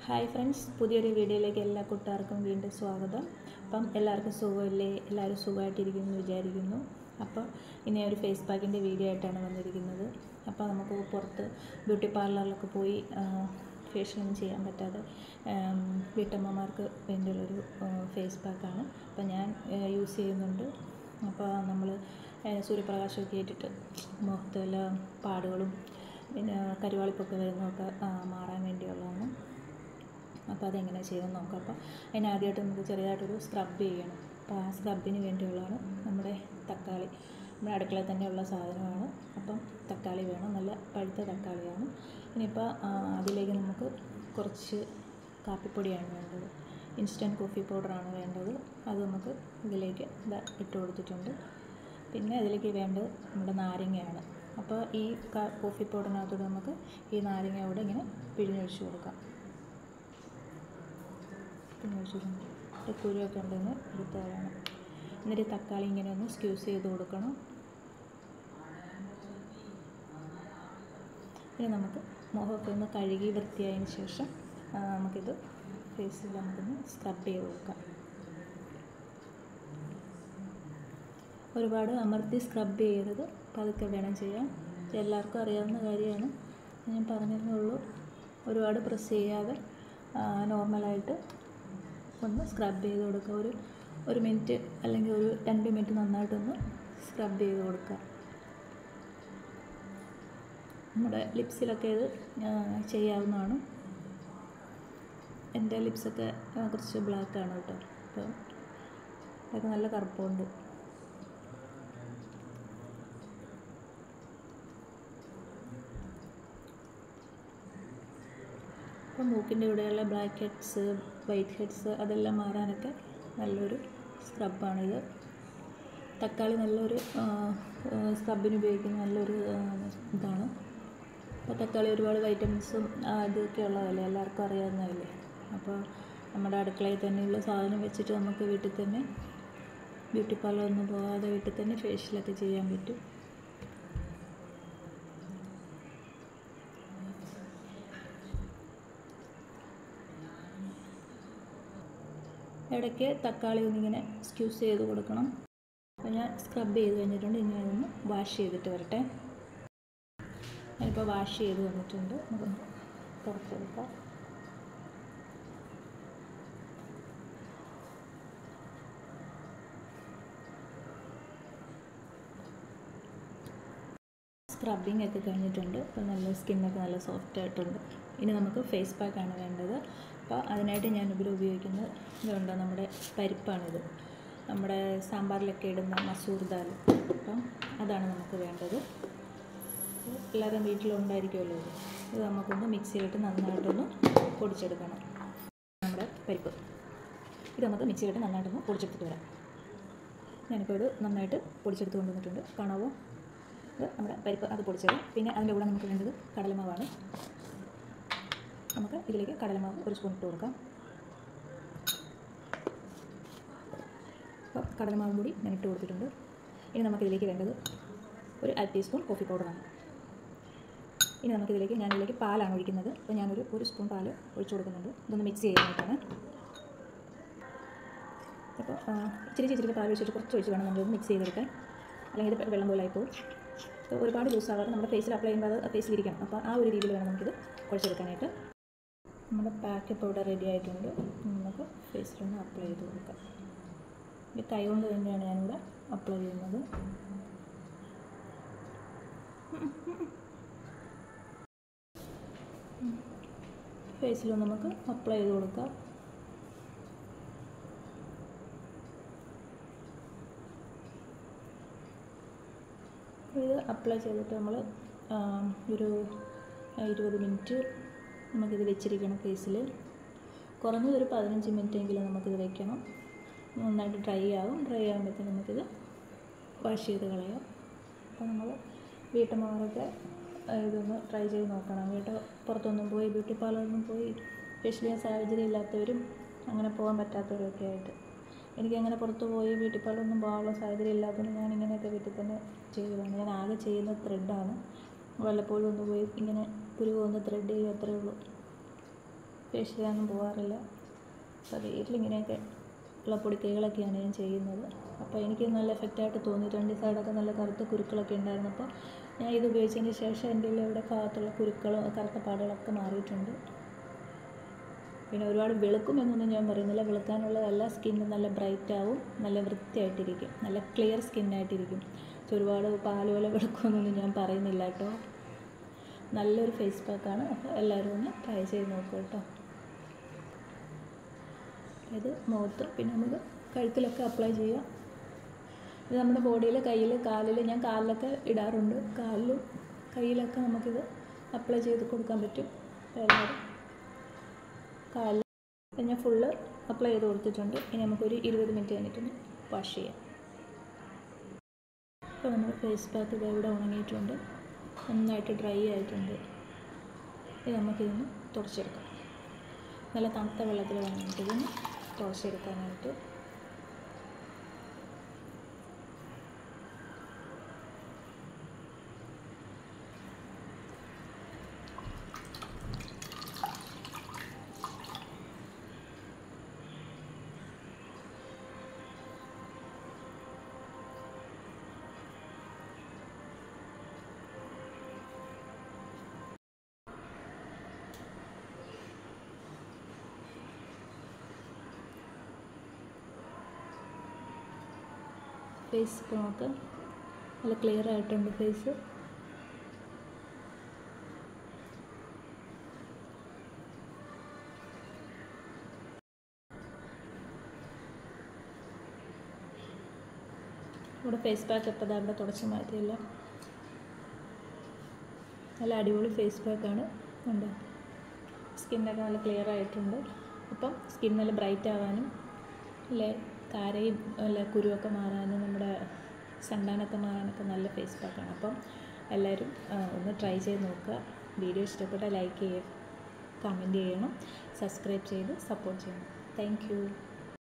Hi friends, പുതിയൊരു വീഡിയോയിലേക്ക് എല്ലാ കൂട്ടുകാർക്കും വീണ്ടും സ്വാഗതം. അപ്പം എല്ലാവർക്കും സുഖമല്ലേ? എല്ലാവരും സുഖമായിട്ടിരിക്കുന്നു എന്ന് വിചാരിക്കുന്നു. അപ്പോൾ ഇനി ഒരു ഫേസ് പാക്കിൻ്റെ വീഡിയോ ആയിട്ടാണ് വന്നിരിക്കുന്നത്. അപ്പോൾ നമുക്ക് പുറത്ത് ബ്യൂട്ടി പാർലറിലൊക്കെ പോയി ഫേഷ്യലൊന്നും ചെയ്യാൻ പറ്റാതെ വീട്ടമ്മമാർക്ക് വേണ്ടിയുള്ളൊരു ഫേസ് പാക്കാണ്. അപ്പോൾ ഞാൻ യൂസ് ചെയ്യുന്നുണ്ട്. അപ്പോൾ നമ്മൾ സൂര്യപ്രകാശമൊക്കെ ഏറ്റിട്ട് മുഖത്തെല്ലാം പാടുകളും പിന്നെ കരുവാളിപ്പൊക്കെ വരുന്നതൊക്കെ മാറാൻ വേണ്ടിയുള്ളതാണ്. അപ്പോൾ അതെങ്ങനെ ചെയ്യുമെന്ന് നോക്കാം. അപ്പോൾ അതിനാദ്യമായിട്ട് നമുക്ക് ചെറിയതായിട്ടൊരു സ്ക്രബ് ചെയ്യണം. അപ്പോൾ ആ സ്ക്രബിന് വേണ്ടിയുള്ളതാണ് നമ്മുടെ തക്കാളി. നമ്മുടെ അടുക്കളയിൽ തന്നെയുള്ള സാധനമാണ്. അപ്പം തക്കാളി വേണം, നല്ല പഴുത്ത തക്കാളിയാണ്. ഇനിയിപ്പോൾ അതിലേക്ക് നമുക്ക് കുറച്ച് കാപ്പിപ്പൊടിയാണ് വേണ്ടത്. ഇൻസ്റ്റൻറ്റ് കോഫി പൗഡറാണ് വേണ്ടത്. അത് നമുക്ക് ഇതിലേക്ക് ഇട്ട് കൊടുത്തിട്ടുണ്ട്. പിന്നെ അതിലേക്ക് വേണ്ടത് നമ്മുടെ നാരങ്ങയാണ്. അപ്പോൾ ഈ കോഫി പൗഡറിനകത്തോടെ നമുക്ക് ഈ നാരങ്ങ കൂടെ ഇങ്ങനെ പിഴിഞ്ഞൊഴിച്ച് കൊടുക്കാം. പിഴിഞ്ഞൊഴിച്ചിട്ടുണ്ട് കുരുവൊക്കെ ഉണ്ടെന്ന് എടുത്ത് കളയണം. എന്നിട്ട് തക്കാളി ഇങ്ങനെ ഒന്ന് സ്ക്യൂസ് ചെയ്ത് കൊടുക്കണം. പിന്നെ നമുക്ക് മുഖമൊക്കെ ഒന്ന് കഴുകി വൃത്തിയായതിന് ശേഷം നമുക്കിത് ഫേസിൽ നമുക്കൊന്ന് സ്ക്രബ് ചെയ്ത് കൊടുക്കാം. ഒരുപാട് അമർത്തി സ്ക്രബ് ചെയ്യരുത്, പതുക്കെ വേണം ചെയ്യാൻ. എല്ലാവർക്കും അറിയാവുന്ന കാര്യമാണ്, ഞാൻ പറഞ്ഞതേ ഉള്ളൂ. ഒരുപാട് പ്രസ് ചെയ്യാതെ നോർമലായിട്ട് ഒന്ന് സ്ക്രബ് ചെയ്ത് കൊടുക്കുക. ഒരു മിനിറ്റ് അല്ലെങ്കിൽ ഒരു 2 മിനിറ്റ് നന്നായിട്ടൊന്ന് സ്ക്രബ് ചെയ്ത് കൊടുക്കുക. നമ്മുടെ ലിപ്സിലൊക്കെ ഇത് ചെയ്യാവുന്നതാണ്. എൻ്റെ ലിപ്സൊക്കെ കുറച്ച് ബ്ലാക്കാണ് കേട്ടോ. അപ്പോൾ അതൊക്കെ നല്ല കറുപ്പുണ്ട്. അപ്പോൾ മൂക്കിൻ്റെ ഇവിടെയുള്ള ബ്ലാക്ക് ഹെഡ്സ്, വൈറ്റ് ഹെഡ്സ് അതെല്ലാം മാറാനൊക്കെ നല്ലൊരു സ്ക്രബാണിത്. തക്കാളി നല്ലൊരു സ്ക്രബിന് ഉപയോഗിക്കുന്ന നല്ലൊരു ഇതാണ്. അപ്പോൾ തക്കാളി ഒരുപാട് വൈറ്റമിൻസും ഇതൊക്കെ ഉള്ളതല്ലേ, എല്ലാവർക്കും അറിയാവുന്നതല്ലേ. അപ്പോൾ നമ്മുടെ അടുക്കളയിൽ തന്നെയുള്ള സാധനം വെച്ചിട്ട് നമുക്ക് വീട്ടിൽ തന്നെ ബ്യൂട്ടി പാർലറൊന്നും പോകാതെ വീട്ടിൽ തന്നെ ഫേഷ്യലൊക്കെ ചെയ്യാൻ പറ്റും. ഇടയ്ക്ക് തക്കാളി ഒന്നിങ്ങനെ സ്ക്യൂസ് ചെയ്ത് കൊടുക്കണം. അപ്പോൾ ഞാൻ സ്ക്രബ് ചെയ്ത് കഴിഞ്ഞിട്ടുണ്ട്. ഇനി അതൊന്ന് വാഷ് ചെയ്തിട്ട് വരട്ടെ. ഞാനിപ്പോൾ വാഷ് ചെയ്ത് വന്നിട്ടുണ്ട്. നമുക്കൊന്ന് തുറച്ചെടുക്കാം. സ്ക്രബിങ് ഒക്കെ കഴിഞ്ഞിട്ടുണ്ട്. അപ്പോൾ നല്ല സ്കിന്നൊക്കെ നല്ല സോഫ്റ്റ് ആയിട്ടുണ്ട്. ഇനി നമുക്ക് ഫേസ് പാക്കാണ് വേണ്ടത്. അപ്പോൾ അതിനായിട്ട് ഞാനിതിൽ ഉപയോഗിക്കുന്നത് ഇതുണ്ട്, നമ്മുടെ പരിപ്പാണിത്. നമ്മുടെ സാമ്പാറിലൊക്കെ ഇടുന്ന മസൂർ ദാൽ. അപ്പം അതാണ് നമുക്ക് വേണ്ടത്. എല്ലാവരും വീട്ടിലുണ്ടായിരിക്കുമല്ലോ. ഇത് നമുക്കൊന്ന് മിക്സിയിലിട്ട് നന്നായിട്ടൊന്ന് പൊടിച്ചെടുക്കണം. നമ്മുടെ പരിപ്പ് ഇത് നമുക്ക് മിക്സിയിലിട്ട് നന്നായിട്ടൊന്ന് പൊടിച്ചെടുത്തിട്ട് വരാം. ഞാനിപ്പോൾ ഇത് നന്നായിട്ട് പൊടിച്ചെടുത്ത് കൊണ്ടുവന്നിട്ടുണ്ട്. കാണാവോ? ഇത് നമ്മുടെ പരിപ്പ് അത് പൊടിച്ചത്. പിന്നെ അതിൻ്റെ കൂടെ നമുക്ക് വേണ്ടത് കടലമാവാണ്. നമുക്ക് ഇതിലേക്ക് കടലമാവ് ഒരു സ്പൂൺ ഇട്ട് കൊടുക്കാം. അപ്പോൾ കടലമാവും കൂടി ഞാൻ ഇട്ട് കൊടുത്തിട്ടുണ്ട്. ഇനി നമുക്കിതിലേക്ക് വേണ്ടത് ഒരു 1/2 ടീസ്പൂൺ കോഫി പൗഡറാണ്. ഇനി നമുക്കിതിലേക്ക് ഞാനിതിലേക്ക് പാലാണ് ഒഴിക്കുന്നത്. അപ്പോൾ ഞാനൊരു സ്പൂൺ പാൽ ഒഴിച്ചു കൊടുക്കുന്നുണ്ട്. ഇതൊന്ന് മിക്സ് ചെയ്യാനായിട്ടാണ്. അപ്പോൾ ഇച്ചിരി പാൽ ഒഴിച്ചിട്ട് കുറച്ച് ഒഴിച്ച് വേണം നമ്മളൊന്ന് മിക്സ് ചെയ്തെടുക്കാൻ, അല്ലെങ്കിൽ ഇത് വെള്ളം പോലെ ആയിപ്പോവും. ഒരുപാട് ജ്യൂസ് ആവാതെ നമ്മുടെ ഫേസിൽ അപ്ലൈ ചെയ്യുമ്പോൾ അത് ഫേസിലിരിക്കണം. അപ്പോൾ ആ ഒരു രീതിയിൽ വേണം നമുക്കിത് കുഴച്ചെടുക്കാനായിട്ട്. നമ്മുടെ പാക്ക് പൗഡർ റെഡി ആയിട്ടുണ്ട്. നമുക്ക് ഫേസിലൊന്ന് അപ്ലൈ ചെയ്ത് കൊടുക്കാം. ഈ കൈ കൊണ്ട് തന്നെയാണ് ഞാനിവിടെ അപ്ലൈ ചെയ്യുന്നത്. ഫേസിലൊന്ന് നമുക്ക് അപ്ലൈ ചെയ്ത് കൊടുക്കാം. ഇത് അപ്ലൈ ചെയ്തിട്ട് നമ്മൾ ഒരു 20 മിനിറ്റ് നമുക്കിത് വെച്ചിരിക്കണം ഫേസിൽ. കുറഞ്ഞതൊരു 15 മിനിറ്റെങ്കിലും നമുക്കിത് വെക്കണം. നന്നായിട്ട് ഡ്രൈ ആകുമ്പോഴത്തേക്കും നമുക്കിത് വാഷ് ചെയ്ത് കളയാം. അപ്പോൾ നമ്മൾ വീട്ടമ്മമാരൊക്കെ ഇതൊന്ന് ട്രൈ ചെയ്ത് നോക്കണം. പുറത്തൊന്നും പോയി ബ്യൂട്ടി പാർലറിലൊന്നും പോയി ഫേഷ്യൽ ചെയ്യാൻ സാഹചര്യം ഇല്ലാത്തവരും അങ്ങനെ പോകാൻ പറ്റാത്തവരൊക്കെ ആയിട്ട്, എനിക്കങ്ങനെ പുറത്ത് പോയി ബ്യൂട്ടി പാർലറൊന്നും പോകാനുള്ള സാഹചര്യം ഇല്ലാത്തതുകൊണ്ട് ഞാൻ ഇങ്ങനെയൊക്കെ വീട്ടിൽ തന്നെ ചെയ്യുകയാണ്. ഞാൻ ആകെ ചെയ്യുന്ന ത്രെഡാണ്. വല്ലപ്പോഴും ഒന്ന് പോയി ഇങ്ങനെ പുരുവ ഒന്ന് ത്രെഡ് ചെയ്യും, അത്രയേ ഉള്ളൂ. ഫേഷ്യൽ ചെയ്യാനൊന്നും പോകാറില്ല. അപ്പോൾ വീട്ടിലിങ്ങനെയൊക്കെ ഉള്ള പൊടിക്കൈകളൊക്കെയാണ് ഞാൻ ചെയ്യുന്നത്. അപ്പോൾ എനിക്ക് നല്ല എഫക്റ്റായിട്ട് തോന്നിയിട്ടുണ്ട്. ഈ സൈഡൊക്കെ നല്ല കറുത്ത കുരുക്കളൊക്കെ ഉണ്ടായിരുന്നു. അപ്പോൾ ഞാൻ ഇത് ഉപയോഗിച്ചതിന് ശേഷം എൻ്റെ ഇവിടെ ഭാഗത്തുള്ള കുരുക്കളും കറുത്ത പാടുകളൊക്കെ മാറിയിട്ടുണ്ട്. പിന്നെ ഒരുപാട് വെളുക്കുമെന്നൊന്നും ഞാൻ പറയുന്നില്ല. വെളുക്കാനുള്ളതല്ല, സ്കിന്ന് നല്ല ബ്രൈറ്റ് ആവും, നല്ല വൃത്തിയായിട്ടിരിക്കും, നല്ല ക്ലിയർ സ്കിന്നായിട്ടിരിക്കും. ഒരുപാട് പാല് പോലെ വെളുക്കുമെന്നൊന്നും ഞാൻ പറയുന്നില്ല കേട്ടോ. നല്ലൊരു ഫേസ് പാക്കാണ്. അപ്പോൾ എല്ലാവരും ഒന്ന് ട്രൈ ചെയ്ത് നോക്കുക കേട്ടോ. ഇത് മുഖത്ത് പിന്നെ നമുക്ക് കഴുത്തിലൊക്കെ അപ്ലൈ ചെയ്യാം. ഇത് നമ്മുടെ ബോഡിയിൽ, കയ്യിൽ, കാലിൽ, ഞാൻ കാലിലൊക്കെ ഇടാറുണ്ട്. കാലിലും കയ്യിലൊക്കെ നമുക്കിത് അപ്ലൈ ചെയ്ത് കൊടുക്കാൻ പറ്റും. അപ്പോൾ എല്ലാവരും കാലിൽ ഞാൻ ഫുള്ള് അപ്ലൈ ചെയ്ത് കൊടുത്തിട്ടുണ്ട്. ഇനി നമുക്കൊരു 20 മിനിറ്റ് കഴിഞ്ഞിട്ടൊന്ന് വാഷ് ചെയ്യാം. അപ്പോൾ നമ്മുടെ ഫേസ് പാക്ക് ഇത് ഇവിടെ ഉണങ്ങിയിട്ടുണ്ട്, നന്നായിട്ട് ഡ്രൈ ആയിട്ടുണ്ട്. ഇത് നമുക്കിതൊന്ന് തുടച്ചെടുക്കാം. നല്ല തണുത്ത വെള്ളത്തിൽ വേണം നമുക്കിതൊന്ന് തുടച്ചെടുക്കാനായിട്ട്. ഫേസ് ഇപ്പോൾ നമുക്ക് നല്ല ക്ലിയർ ആയിട്ടുണ്ട് ഫേസ്. ഇവിടെ ഫേസ് പാക്ക് ഇപ്പോൾ അവിടെ തുടച്ച് മാറ്റിയില്ല. നല്ല അടിപൊളി ഫേസ് പാക്കാണ്. ഉണ്ട്, സ്കിന്നൊക്കെ നല്ല ക്ലിയർ ആയിട്ടുണ്ട്. അപ്പം സ്കിൻ നല്ല ബ്രൈറ്റ് ആവാനും അല്ലേ കാരയും അല്ല കുരുവൊക്കെ മാറാനും നമ്മുടെ സൺടാനൊക്കെ മാറാനൊക്കെ നല്ല ഫേസ് പാക്കാണ്. അപ്പം എല്ലാവരും ഒന്ന് ട്രൈ ചെയ്ത് നോക്കുക. വീഡിയോ ഇഷ്ടപ്പെട്ടാൽ ലൈക്ക് ചെയ്യുക, കമൻറ്റ് ചെയ്യണം, സബ്സ്ക്രൈബ് ചെയ്ത് സപ്പോർട്ട് ചെയ്യണം. Thank U.